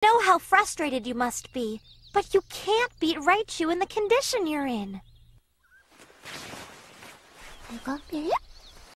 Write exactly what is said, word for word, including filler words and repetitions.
know how frustrated you must be, but you can't beat Raichu in the condition you're in. 이거 빌려?